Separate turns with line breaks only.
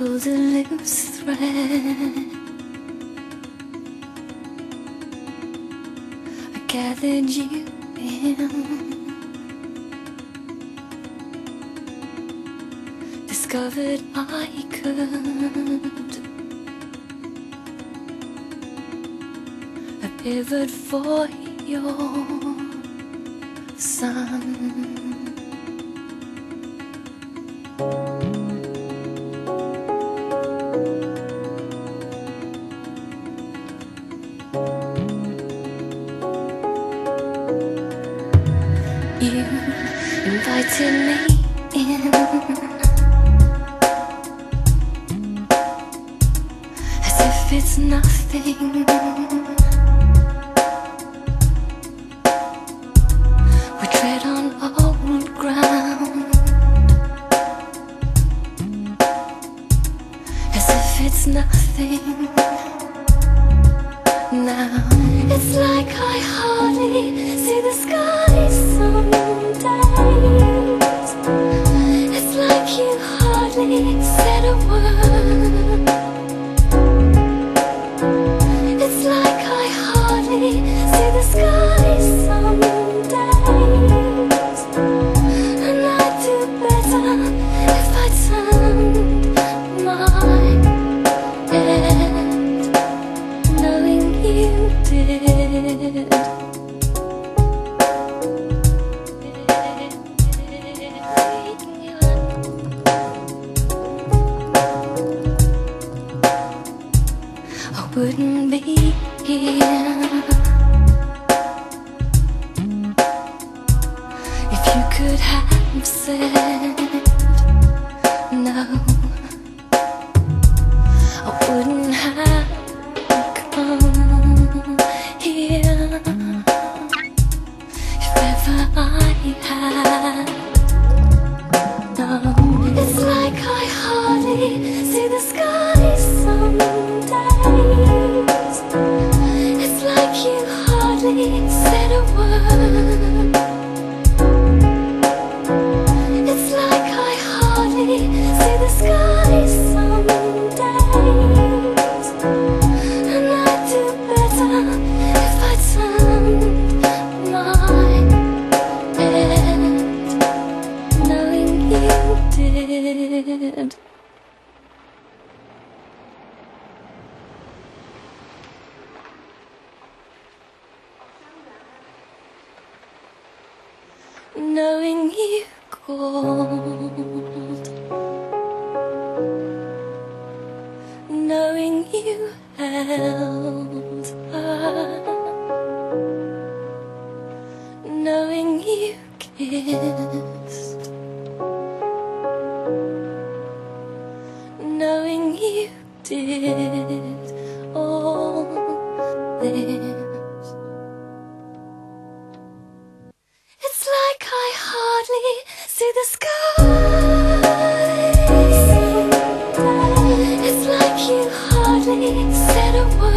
pulled a loose thread. I gathered you in, discovered I could. I pivoted for your sun. You invited me in, as if it's nothing. We tread on old ground, as if it's nothing. Now it's like I hardly see the sky some days. It's like you hardly said a word. It's like I hardly see the sky some days. And I'd do better if I turned my head, knowing you did. I wouldn't be here if you could have said no. I wouldn't have come here if ever I had. No, it's like I hardly see the sky some days. It's like you hardly said a word. It's like I hardly see the sky some days. And I'd do better if I turned my head, knowing you did. Knowing you called, knowing you held her, knowing you kissed, knowing you did all this. It's like I hardly see the sky. It's like you hardly said a word.